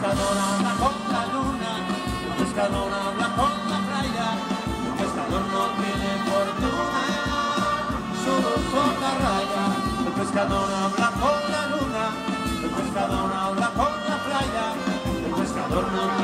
pescador habla con la luna, el pescador habla con la playa, el pescador no tiene fortuna, solo poca raya. El pescador habla con la luna, el pescador habla con la playa, el pescador no